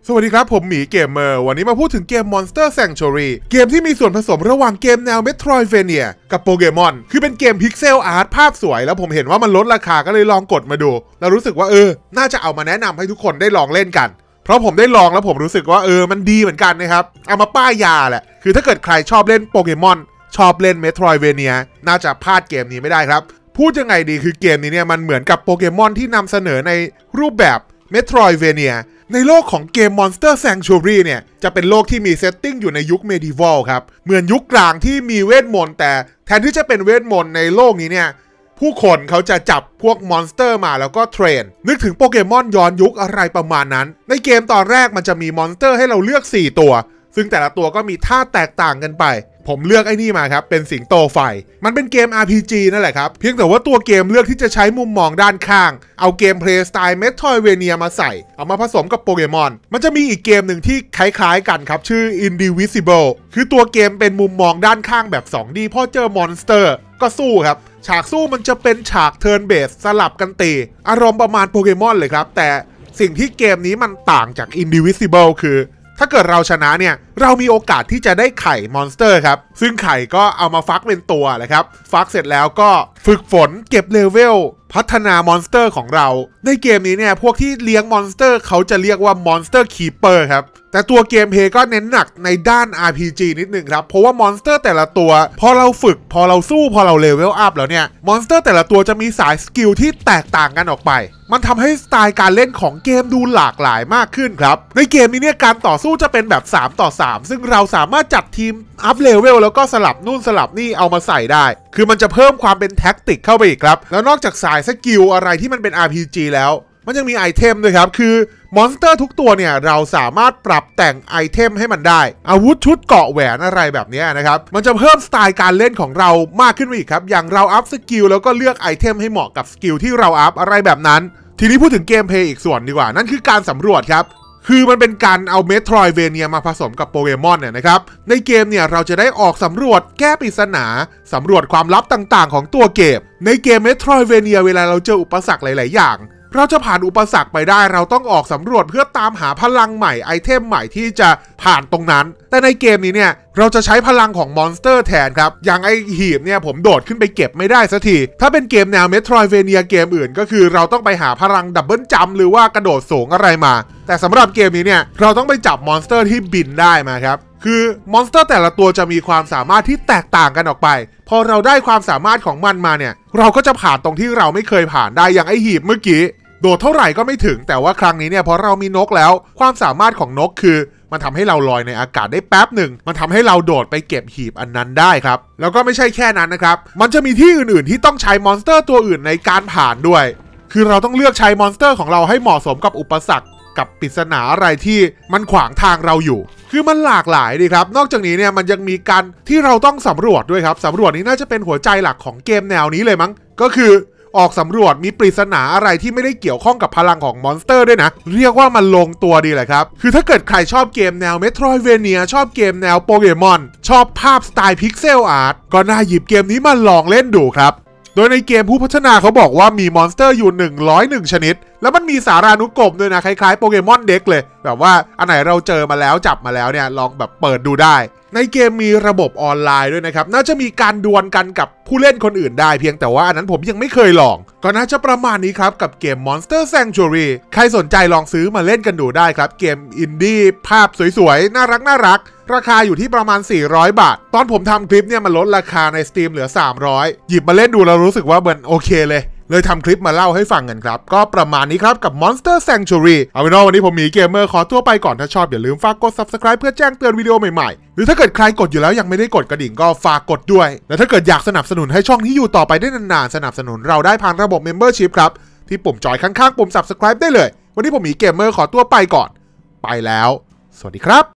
สวัสดีครับผมหมีเกมเมอร์วันนี้มาพูดถึงเกม Monster Sanctuary เกมที่มีส่วนผสมระหว่างเกมแนว Metroidvania กับโปเกมอนคือเป็นเกมพิกเซลอาร์ตภาพสวยแล้วผมเห็นว่ามันลดราคาก็เลยลองกดมาดูแล้วรู้สึกว่าน่าจะเอามาแนะนำให้ทุกคนได้ลองเล่นกันเพราะผมได้ลองแล้วผมรู้สึกว่ามันดีเหมือนกันนะครับเอามาป้ายยาแหละคือถ้าเกิดใครชอบเล่นโปเกมอนชอบเล่น Metroidvania น่าจะพลาดเกมนี้ไม่ได้ครับพูดยังไงดีคือเกมนี้เนี่ยมันเหมือนกับโปเกมอนที่นำเสนอในรูปแบบ Metroidvania ในโลกของเกม Monster Sanctuary เนี่ยจะเป็นโลกที่มีเซตติ้งอยู่ในยุค Medieval ครับเหมือนยุคกลางที่มีเวทมนต์แต่แทนที่จะเป็นเวทมนต์ในโลกนี้เนี่ยผู้คนเขาจะจับพวกมอนสเตอร์มาแล้วก็เทรนนึกถึงโปเกมอนย้อนยุคอะไรประมาณนั้นในเกมตอนแรกมันจะมีมอนสเตอร์ให้เราเลือก4ตัวซึ่งแต่ละตัวก็มีท่าแตกต่างกันไปผมเลือกไอ้นี่มาครับเป็นสิงโตไฟมันเป็นเกม RPG นั่นแหละครับเพียงแต่ว่าตัวเกมเลือกที่จะใช้มุมมองด้านข้างเอาเกมเพลย์สไตล์ Metroidvania มาใส่เอามาผสมกับโปเกมอนมันจะมีอีกเกมหนึ่งที่คล้ายๆกันครับชื่อ Indivisible คือตัวเกมเป็นมุมมองด้านข้างแบบ 2D พอเจอมอนสเตอร์ก็สู้ครับฉากสู้มันจะเป็นฉากเทิร์นเบสสลับกันตีอารมณ์ประมาณโปเกมอนเลยครับแต่สิ่งที่เกมนี้มันต่างจาก Indivisible คือถ้าเกิดเราชนะเนี่ยเรามีโอกาสที่จะได้ไข่มอนสเตอร์ครับซึ่งไข่ก็เอามาฟักเป็นตัวแหละครับฟักเสร็จแล้วก็ฝึกฝนเก็บเลเวลพัฒนามอนสเตอร์ของเราในเกมนี้เนี่ยพวกที่เลี้ยงมอนสเตอร์เขาจะเรียกว่ามอนสเตอร์คีเปอร์ครับแต่ตัวเกมเพลย์ก็เน้นหนักในด้าน RPG นิดนึงครับเพราะว่ามอนสเตอร์แต่ละตัวพอเราฝึกพอเราสู้พอเราเลเวลอัพแล้วเนี่ยมอนสเตอร์แต่ละตัวจะมีสายสกิลที่แตกต่างกันออกไปมันทำให้สไตล์การเล่นของเกมดูหลากหลายมากขึ้นครับในเกมนี้เนี่ยการต่อสู้จะเป็นแบบ3 ต่อ 3ซึ่งเราสามารถจัดทีมอัพเลเวลแล้วก็สลับนู่นสลับนี่เอามาใส่ได้คือมันจะเพิ่มความเป็นแท็กติกเข้าไปอีกครับแล้วนอกจากสายสกิลอะไรที่มันเป็น RPG แล้วมันยังมีไอเทมด้วยครับคือมอนสเตอร์ทุกตัวเนี่ยเราสามารถปรับแต่งไอเทมให้มันได้อาวุธชุดเกราะแหวนอะไรแบบนี้นะครับมันจะเพิ่มสไตล์การเล่นของเรามากขึ้นไปอีกครับอย่างเราอัพสกิลแล้วก็เลือกไอเทมให้เหมาะกับสกิลที่เราอัพอะไรแบบนั้นทีนี้พูดถึงเกมเพลย์อีกส่วนดีกว่านั่นคือการสำรวจครับคือมันเป็นการเอา Metroidvania มาผสมกับโปเกมอนเนี่ยนะครับในเกมเนี่ยเราจะได้ออกสำรวจแก้ปริศนาสำรวจความลับต่างๆของตัวเกมในเกม Metroidvania เวลาเราเจออุปสรรคหลายๆอย่างเราจะผ่านอุปสรรคไปได้เราต้องออกสำรวจเพื่อตามหาพลังใหม่ไอเทมใหม่ที่จะผ่านตรงนั้นแต่ในเกมนี้เนี่ยเราจะใช้พลังของมอนสเตอร์แทนครับอย่างไอหีบเนี่ยผมโดดขึ้นไปเก็บไม่ได้สักทีถ้าเป็นเกมแนว Metroidvania เกมอื่นก็คือเราต้องไปหาพลังดับเบิลจัมป์หรือว่ากระโดดสูงอะไรมาแต่สำหรับเกมนี้เนี่ยเราต้องไปจับมอนสเตอร์ที่บินได้มาครับคือมอนสเตอร์แต่ละตัวจะมีความสามารถที่แตกต่างกันออกไปพอเราได้ความสามารถของมันมาเนี่ยเราก็จะผ่านตรงที่เราไม่เคยผ่านได้อย่างไอหีบเมื่อกี้โดดเท่าไหร่ก็ไม่ถึงแต่ว่าครั้งนี้เนี่ยพอเรามีนกแล้วความสามารถของนกคือมันทำให้เราลอยในอากาศได้แป๊บหนึ่งมันทำให้เราโดดไปเก็บหีบอันนั้นได้ครับแล้วก็ไม่ใช่แค่นั้นนะครับมันจะมีที่อื่นๆที่ต้องใช้มอนสเตอร์ตัวอื่นในการผ่านด้วยคือเราต้องเลือกใช้มอนสเตอร์ของเราให้เหมาะสมกับอุปสรรคกับปริศนาอะไรที่มันขวางทางเราอยู่คือมันหลากหลายดีครับนอกจากนี้เนี่ยมันยังมีการที่เราต้องสำรวจด้วยครับสำรวจนี้น่าจะเป็นหัวใจหลักของเกมแนวนี้เลยมั้งก็คือออกสำรวจมีปริศนาอะไรที่ไม่ได้เกี่ยวข้องกับพลังของมอนสเตอร์ด้วยนะเรียกว่ามันลงตัวดีเลยครับคือถ้าเกิดใครชอบเกมแนว Metroidvania ชอบเกมแนวโปเกมอนชอบภาพสไตล์พิกเซลอาร์ตก็น่าหยิบเกมนี้มาลองเล่นดูครับโดยในเกมผู้พัฒนาเขาบอกว่ามีมอนสเตอร์อยู่101ชนิดแล้วมันมีสารานุกรมด้วยนะคล้ายๆโปเกมอนเด็กเลยแบบว่าอันไหนเราเจอมาแล้วจับมาแล้วเนี่ยลองแบบเปิดดูได้ในเกมมีระบบออนไลน์ด้วยนะครับน่าจะมีการดวลกันกับผู้เล่นคนอื่นได้เพียงแต่ว่าอันนั้นผมยังไม่เคยลองก็น่าจะประมาณนี้ครับกับเกม Monster Sanctuary ใครสนใจลองซื้อมาเล่นกันดูได้ครับเกมอินดี้ภาพสวยๆน่ารักราคาอยู่ที่ประมาณ400 บาทตอนผมทำคลิปเนี่ยมันลดราคาใน Steam เหลือ300หยิบมาเล่นดูแล้วรู้สึกว่ามันโอเคเลยทำคลิปมาเล่าให้ฟังกันครับก็ประมาณนี้ครับกับ Monster Sanctuary เอาเป็นว่าวันนี้ผมหมีเกมเมอร์ขอตัวไปก่อนถ้าชอบอย่าลืมฝากกด Subscribe เพื่อแจ้งเตือนวิดีโอใหม่ๆหรือถ้าเกิดใครกดอยู่แล้วยังไม่ได้กดกระดิ่งก็ฝากกดด้วยและถ้าเกิดอยากสนับสนุนให้ช่องนี้อยู่ต่อไปได้นานๆสนับสนุนเราได้ผ่านระบบ Membership ครับที่ปุ่มจอยข้างๆปุ่ม Subscribe ได้เลยวันนี้ผมหมีเกมเมอร์ขอตัวไปก่อนไปแล้วสวัสดีครับ